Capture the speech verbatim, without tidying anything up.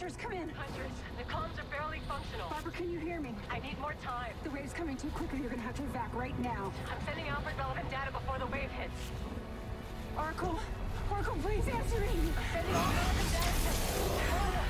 Huntress, come in. Huntress, the comms are barely functional. Barbara, can you hear me? I need more time. The wave's coming too quickly. You're gonna have to evac right now. I'm sending Alfred relevant data before the wave hits. Oracle, Oracle, please answer me. I'm sending all relevant data.